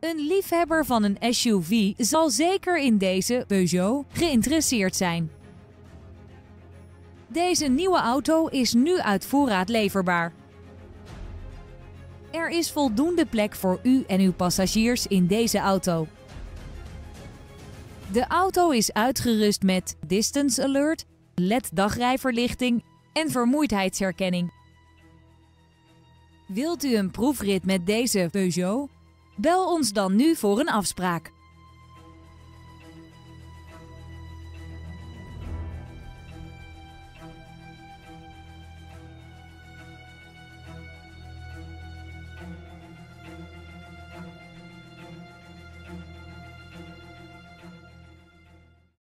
Een liefhebber van een SUV zal zeker in deze Peugeot geïnteresseerd zijn. Deze nieuwe auto is nu uit voorraad leverbaar. Er is voldoende plek voor u en uw passagiers in deze auto. De auto is uitgerust met Distance Alert, LED-dagrijverlichting en vermoeidheidsherkenning. Wilt u een proefrit met deze Peugeot? Bel ons dan nu voor een afspraak.